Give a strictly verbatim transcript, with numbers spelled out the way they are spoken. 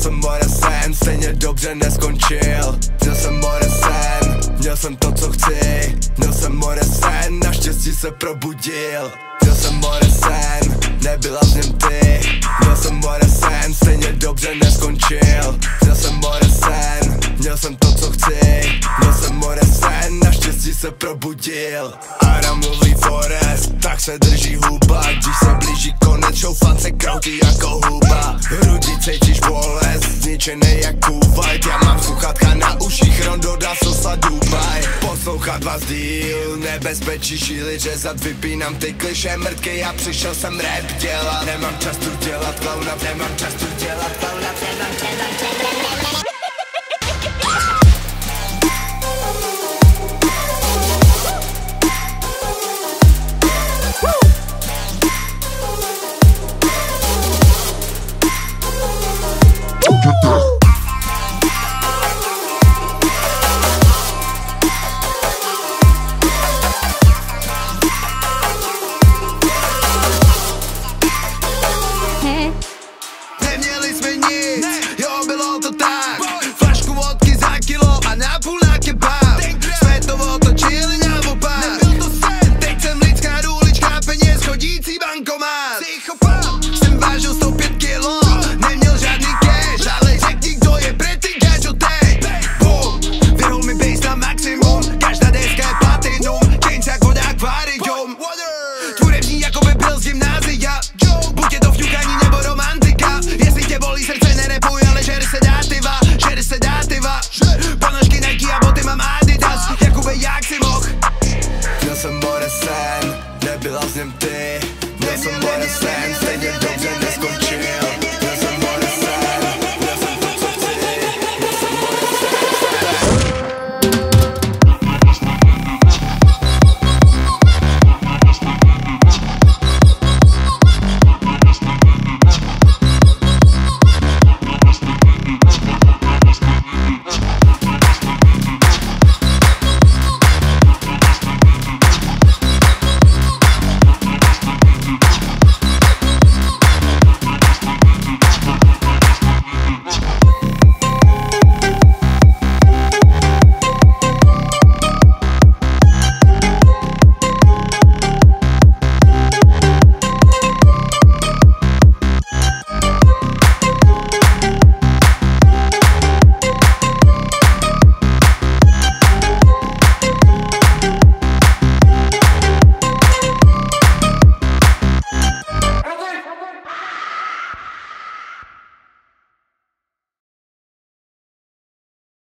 jsem more sen, stejně dobře neskončil. Měl jsem more sen, měl jsem to co chci. Měl jsem more sen, naštěstí se probudil. Měl jsem more sen, nebyla v něm ty. Měl jsem more sen, stejně dobře neskončil. Měl jsem more sen, měl jsem to co chci. Měl jsem more sen, naštěstí se probudil. Ara mluví forest, tak se drží huba. Když se blíží konec, šoufan se kroutí jako huba. Hrudí cítíš bolest, zničený jak Kuwait. Já mám sluchátka na uších, Rondo dá sosa Dubaj. Poslouchat vás díl, nebezpečí šílit, že zad vypínám ty kliše mrtky. Já přišel jsem rap dělat, nemám čas tu dělat klauna. Nemám čas tu dělat klauna, nemám čas tu dělat klauna.